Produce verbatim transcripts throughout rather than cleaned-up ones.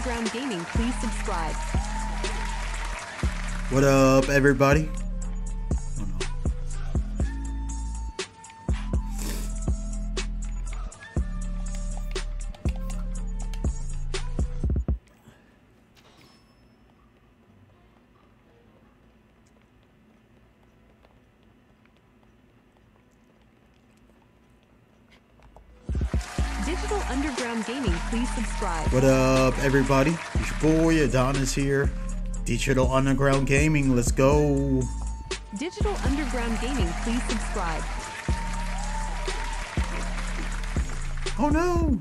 Underground Gaming, please subscribe. What up, everybody? Oh, no. Digital Underground Gaming, please subscribe. What up, everybody? It's your boy Adonis here. Digital Underground Gaming, let's go. Digital Underground Gaming, please subscribe. Oh no!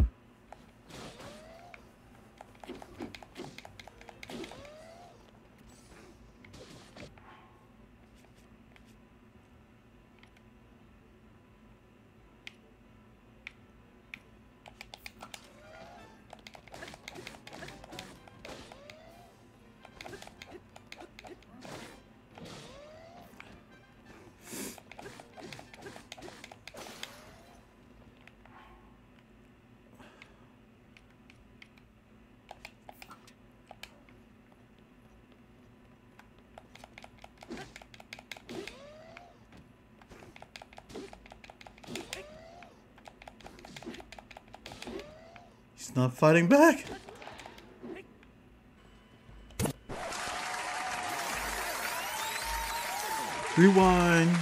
He's not fighting back. Rewind.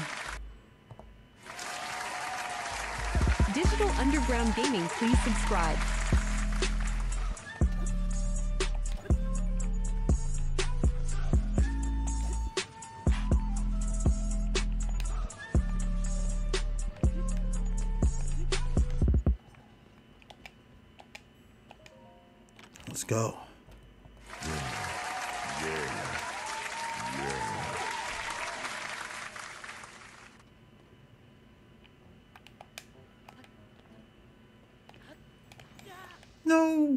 Digital Underground Gaming, please subscribe. Let's go. No.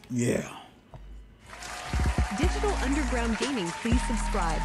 Yeah. Digital Underground Gaming, please subscribe.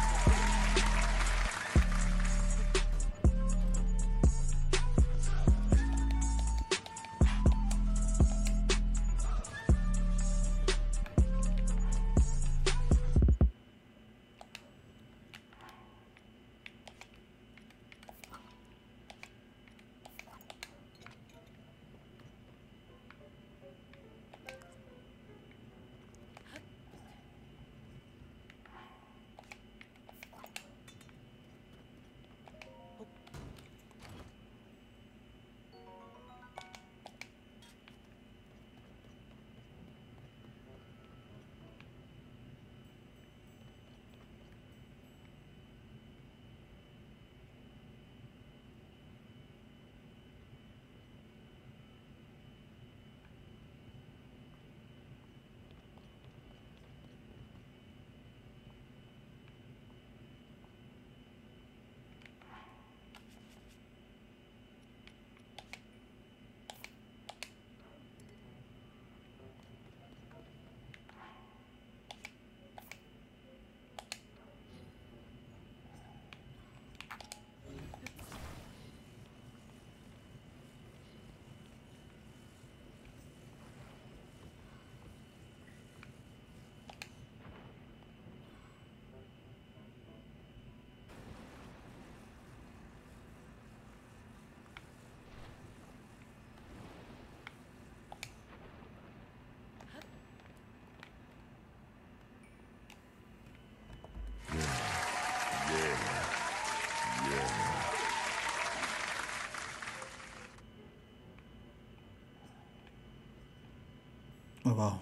Oh, wow.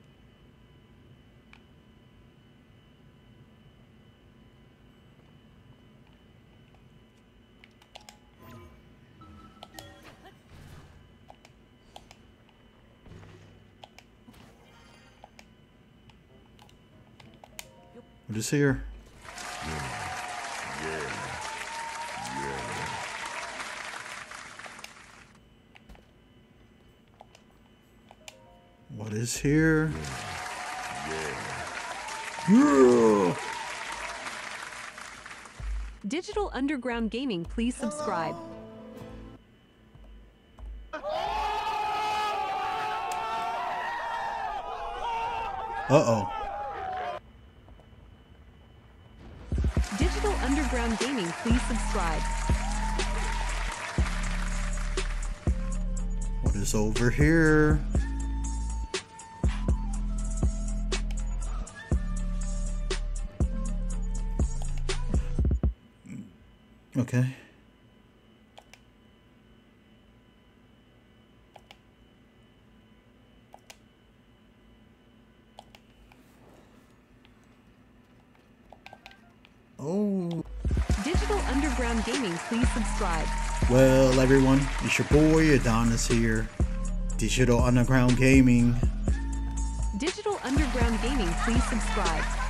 What is here? What is here? Yeah. Digital Underground Gaming, please subscribe. Uh-oh. Digital Underground Gaming, please subscribe. What is over here? Okay. Oh. Digital Underground Gaming, please subscribe. Well, everyone, it's your boy Adonis here. Digital Underground Gaming. Digital Underground Gaming, please subscribe.